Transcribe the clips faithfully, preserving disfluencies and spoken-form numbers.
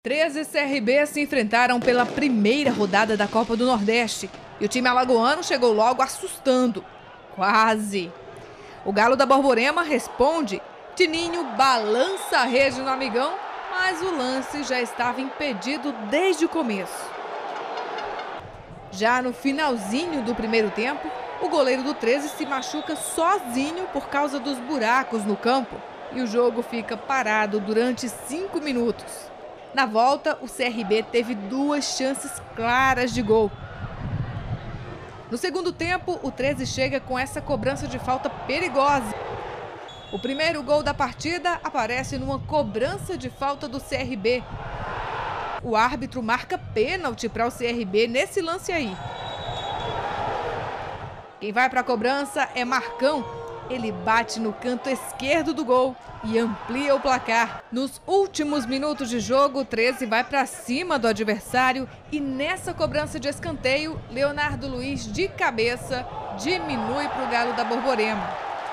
treze e C R B se enfrentaram pela primeira rodada da Copa do Nordeste e o time alagoano chegou logo assustando. Quase. O Galo da Borborema responde. Tininho balança a rede no amigão, mas o lance já estava impedido desde o começo. Já no finalzinho do primeiro tempo, o goleiro do treze se machuca sozinho por causa dos buracos no campo e o jogo fica parado durante cinco minutos. Na volta, o C R B teve duas chances claras de gol. No segundo tempo, o treze chega com essa cobrança de falta perigosa. O primeiro gol da partida aparece numa cobrança de falta do C R B. O árbitro marca pênalti para o C R B nesse lance aí. Quem vai para a cobrança é Marcão. Ele bate no canto esquerdo do gol e amplia o placar. Nos últimos minutos de jogo, o treze vai para cima do adversário e nessa cobrança de escanteio, Leonardo Luiz de cabeça diminui para o Galo da Borborema.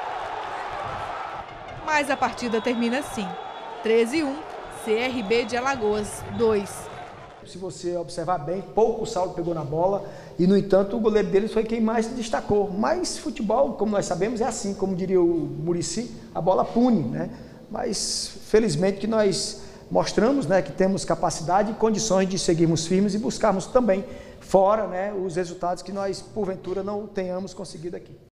Mas a partida termina assim, treze a um, C R B de Alagoas dois. Se você observar bem, pouco o Saulo pegou na bola e, no entanto, o goleiro deles foi quem mais se destacou. Mas futebol, como nós sabemos, é assim, como diria o Muricy, a bola pune, né? Mas, felizmente, que nós mostramos, né, que temos capacidade e condições de seguirmos firmes e buscarmos também fora, né, os resultados que nós, porventura, não tenhamos conseguido aqui.